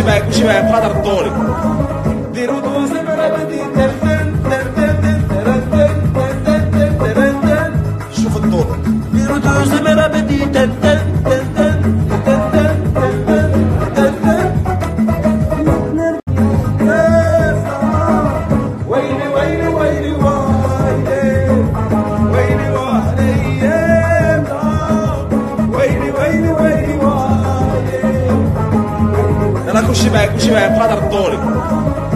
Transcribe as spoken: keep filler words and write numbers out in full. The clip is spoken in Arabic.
معاك ماشي معاك بقدر الطولي ديرو دوز مرابدي ترتن ترتن ترتن ترتن ترتن شوف الطول ديرو دوز مرابدي ترتن ترتن ترتن ترتن ترتن ويلي ويلي ويلي ويلي ويلي ويلي ويلي ويلي ويلي انا كلشي معاك كلشي معاك بقدر الطولي